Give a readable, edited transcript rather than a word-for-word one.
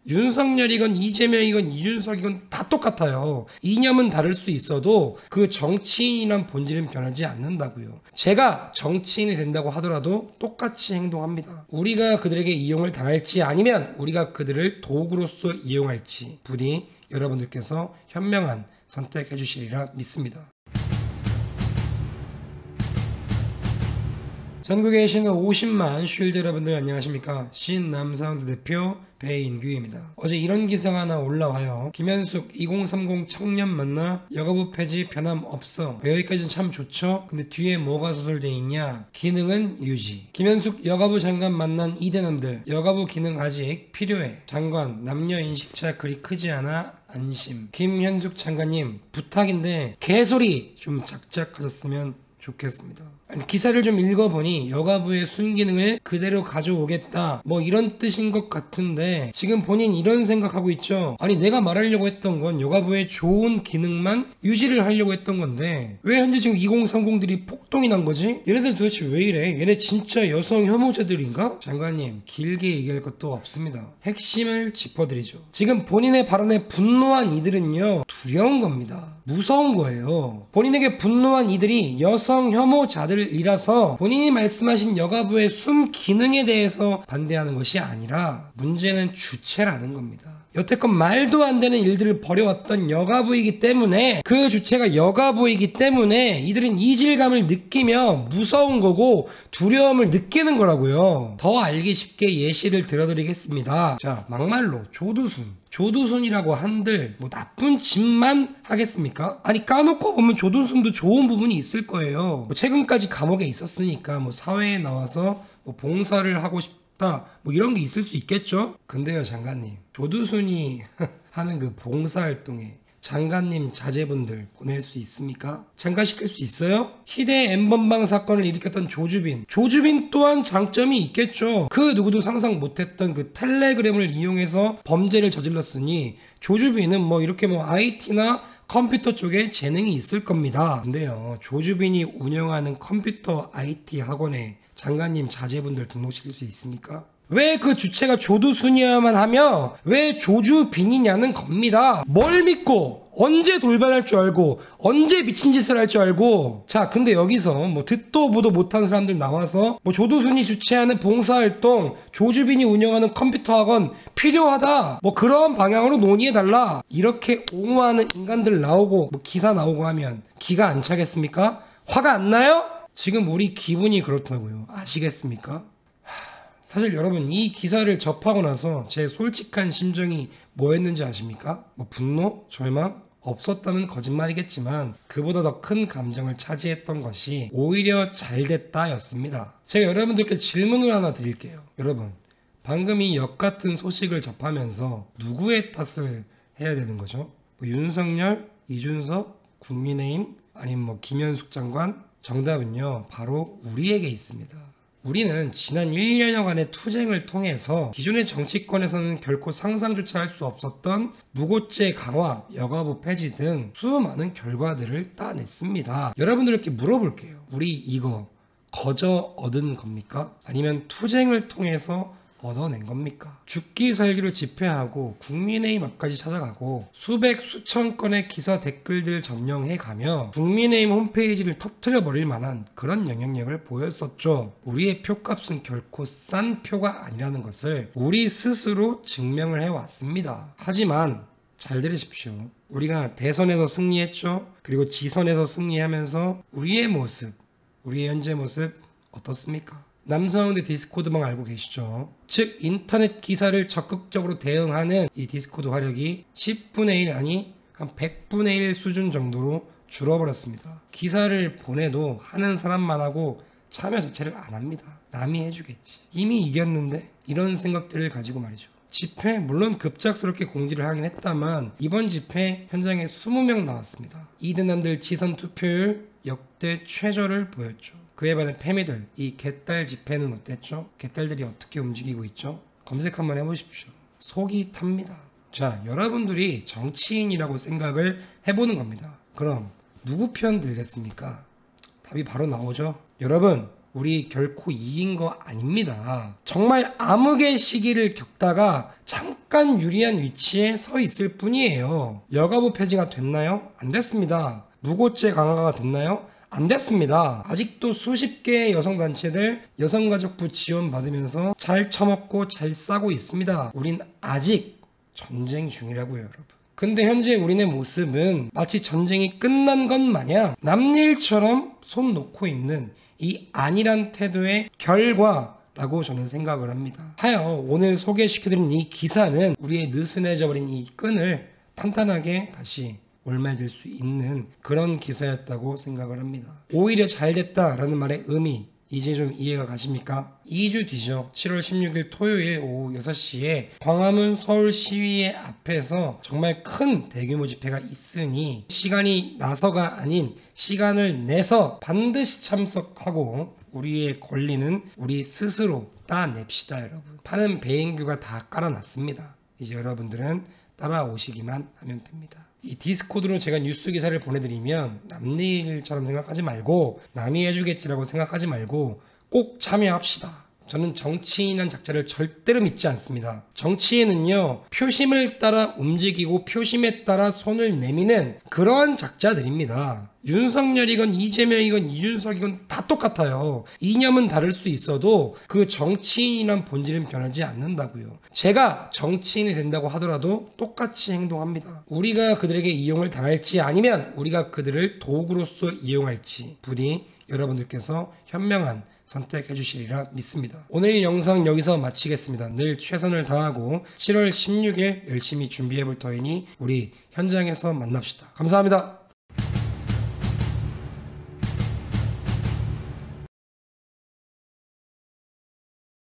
윤석열이건 이재명이건 이준석이건 다 똑같아요. 이념은 다를 수 있어도 그 정치인이란 본질은 변하지 않는다고요. 제가 정치인이 된다고 하더라도 똑같이 행동합니다. 우리가 그들에게 이용을 당할지 아니면 우리가 그들을 도구로서 이용할지 부디 여러분들께서 현명한 선택해 주시리라 믿습니다. 전국에 계시는 50만 쉴드 여러분들 안녕하십니까? 신남사운드 대표 배인규입니다. 어제 이런 기사가 하나 올라와요. 김현숙 2030 청년 만나 여가부 폐지 변함 없어. 여기까지는 참 좋죠? 근데 뒤에 뭐가 소설되어 있냐? 기능은 유지. 김현숙 여가부 장관 만난 이대남들 여가부 기능 아직 필요해. 장관 남녀 인식차 그리 크지 않아 안심. 김현숙 장관님 부탁인데 개소리 좀 작작하셨으면 좋겠습니다. 아니, 기사를 좀 읽어보니 여가부의 순기능을 그대로 가져오겠다 뭐 이런 뜻인 것 같은데 지금 본인 이런 생각하고 있죠. 아니 내가 말하려고 했던 건 여가부의 좋은 기능만 유지를 하려고 했던 건데 왜 현재 지금 2030들이 폭동이 난 거지? 얘네들 도대체 왜 이래? 얘네 진짜 여성 혐오자들인가? 장관님 길게 얘기할 것도 없습니다. 핵심을 짚어드리죠. 지금 본인의 발언에 분노한 이들은요 두려운 겁니다. 무서운 거예요. 본인에게 분노한 이들이 여성 혐오자들이라서 본인이 말씀하신 여가부의 순 기능에 대해서 반대하는 것이 아니라 문제는 주체라는 겁니다. 여태껏 말도 안 되는 일들을 벌여왔던 여가부이기 때문에 그 주체가 여가부이기 때문에 이들은 이질감을 느끼며 무서운 거고 두려움을 느끼는 거라고요. 더 알기 쉽게 예시를 들어드리겠습니다. 자, 막말로 조두순이라고 한들 뭐 나쁜 짓만 하겠습니까? 아니 까놓고 보면 조두순도 좋은 부분이 있을 거예요. 뭐 최근까지 감옥에 있었으니까 뭐 사회에 나와서 뭐 봉사를 하고 싶다 뭐 이런 게 있을 수 있겠죠? 근데요 장관님 조두순이 하는 그 봉사활동에 장관님 자제분들 보낼 수 있습니까? 참가시킬 수 있어요? 희대 N번방 사건을 일으켰던 조주빈 또한 장점이 있겠죠. 그 누구도 상상 못했던 그 텔레그램을 이용해서 범죄를 저질렀으니 조주빈은 뭐 이렇게 뭐 IT나 컴퓨터 쪽에 재능이 있을 겁니다. 근데요 조주빈이 운영하는 컴퓨터 IT 학원에 장관님 자제분들 등록시킬 수 있습니까? 왜 그 주체가 조두순이어야만 하며 왜 조주빈이냐는 겁니다. 뭘 믿고 언제 돌변할 줄 알고 언제 미친 짓을 할 줄 알고. 자 근데 여기서 뭐 듣도 보도 못한 사람들 나와서 뭐 조두순이 주최하는 봉사활동 조주빈이 운영하는 컴퓨터 학원 필요하다 뭐 그런 방향으로 논의해달라 이렇게 옹호하는 인간들 나오고 뭐 기사 나오고 하면 기가 안 차겠습니까? 화가 안 나요? 지금 우리 기분이 그렇다고요. 아시겠습니까? 사실 여러분 이 기사를 접하고 나서 제 솔직한 심정이 뭐였는지 아십니까? 뭐 분노? 절망? 없었다면 거짓말이겠지만 그보다 더 큰 감정을 차지했던 것이 오히려 잘됐다 였습니다. 제가 여러분들께 질문을 하나 드릴게요. 여러분 방금 이 역같은 소식을 접하면서 누구의 탓을 해야 되는 거죠? 뭐 윤석열, 이준석, 국민의힘 아니면 뭐 김현숙 장관? 정답은요 바로 우리에게 있습니다. 우리는 지난 1년여간의 투쟁을 통해서 기존의 정치권에서는 결코 상상조차 할 수 없었던 무고죄 강화, 여가부 폐지 등 수많은 결과들을 따냈습니다. 여러분들께 물어볼게요. 우리 이거 거저 얻은 겁니까? 아니면 투쟁을 통해서 얻어낸 겁니까? 죽기 살기로 집회하고 국민의힘 앞까지 찾아가고 수백 수천 건의 기사 댓글들 점령해가며 국민의힘 홈페이지를 터뜨려버릴 만한 그런 영향력을 보였었죠. 우리의 표값은 결코 싼 표가 아니라는 것을 우리 스스로 증명을 해왔습니다. 하지만 잘 들으십시오. 우리가 대선에서 승리했죠. 그리고 지선에서 승리하면서 우리의 모습, 우리의 현재 모습 어떻습니까? 남사운드 디스코드방 알고 계시죠? 즉 인터넷 기사를 적극적으로 대응하는 이 디스코드 화력이 10분의 1 아니 한 100분의 1 수준 정도로 줄어버렸습니다. 기사를 보내도 하는 사람만 하고 참여 자체를 안 합니다. 남이 해주겠지. 이미 이겼는데 이런 생각들을 가지고 말이죠. 집회 물론 급작스럽게 공지를 하긴 했다만 이번 집회 현장에 20명 나왔습니다. 이대남들 지선 투표율 역대 최저를 보였죠. 그에 반해 패미들 이 개딸 집회는 어땠죠? 개딸들이 어떻게 움직이고 있죠? 검색 한번 해보십시오. 속이 탑니다. 자 여러분들이 정치인이라고 생각을 해보는 겁니다. 그럼 누구 편 들겠습니까? 답이 바로 나오죠. 여러분 우리 결코 이긴 거 아닙니다. 정말 암흑의 시기를 겪다가 잠깐 유리한 위치에 서 있을 뿐이에요. 여가부 폐지가 됐나요? 안 됐습니다. 무고죄 강화가 됐나요? 안 됐습니다. 아직도 수십 개의 여성단체들 여성가족부 지원 받으면서 잘 처먹고 잘 싸고 있습니다. 우린 아직 전쟁 중이라고요, 여러분. 근데 현재 우리네 모습은 마치 전쟁이 끝난 것 마냥 남일처럼 손 놓고 있는 이 안일한 태도의 결과라고 저는 생각을 합니다. 하여 오늘 소개시켜드린 이 기사는 우리의 느슨해져 버린 이 끈을 탄탄하게 다시 올매질 수 있는 그런 기사였다고 생각을 합니다. 오히려 잘됐다라는 말의 의미 이제 좀 이해가 가십니까? 2주 뒤죠. 7월 16일 토요일 오후 6시에 광화문 서울시위회 앞에서 정말 큰 대규모 집회가 있으니 시간이 나서가 아닌 시간을 내서 반드시 참석하고 우리의 권리는 우리 스스로 따냅시다. 여러분, 파는 배행규가 다 깔아놨습니다. 이제 여러분들은 따라오시기만 하면 됩니다. 이 디스코드로 제가 뉴스 기사를 보내드리면 남일처럼 생각하지 말고 남이 해주겠지라고 생각하지 말고 꼭 참여합시다. 저는 정치인이란 작자를 절대로 믿지 않습니다. 정치인은요, 표심을 따라 움직이고 표심에 따라 손을 내미는 그러한 작자들입니다. 윤석열이건 이재명이건 이준석이건 다 똑같아요. 이념은 다를 수 있어도 그 정치인이란 본질은 변하지 않는다고요. 제가 정치인이 된다고 하더라도 똑같이 행동합니다. 우리가 그들에게 이용을 당할지 아니면 우리가 그들을 도구로서 이용할지 부디 여러분들께서 현명한 선택해 주시리라 믿습니다. 오늘 영상 여기서 마치겠습니다. 늘 최선을 다하고 7월 16일 열심히 준비해 볼 터이니 우리 현장에서 만납시다. 감사합니다.